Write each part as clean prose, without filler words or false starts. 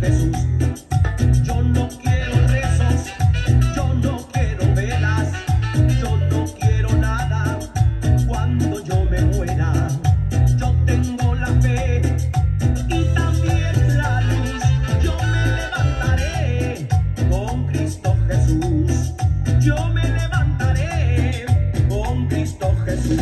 Jesús. Yo no quiero rezos, yo no quiero velas, yo no quiero nada cuando yo me muera. Yo tengo la fe y también la luz. Yo me levantaré con Cristo Jesús. Yo me levantaré con Cristo Jesús.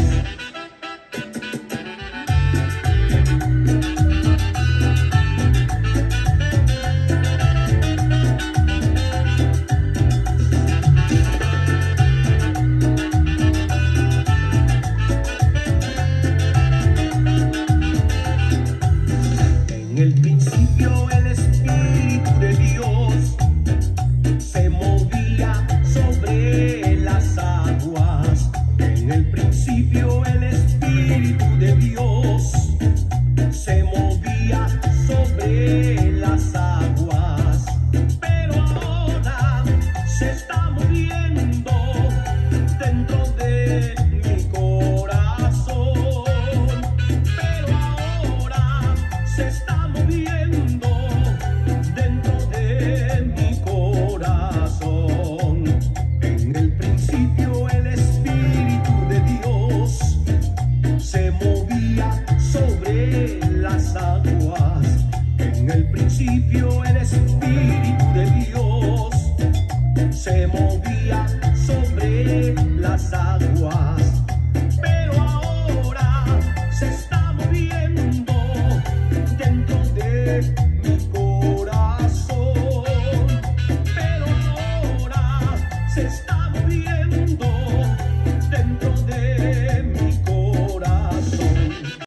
En el principio el Espíritu de Dios se movía sobre las aguas. En el principio el Espíritu de Dios se movía sobre las aguas. Pero ahora se está moviendo dentro de mi corazón. Pero ahora se está moviendo dentro de mi corazón. En el principio el Espíritu de Dios se movía sobre las aguas. En el principio el Espíritu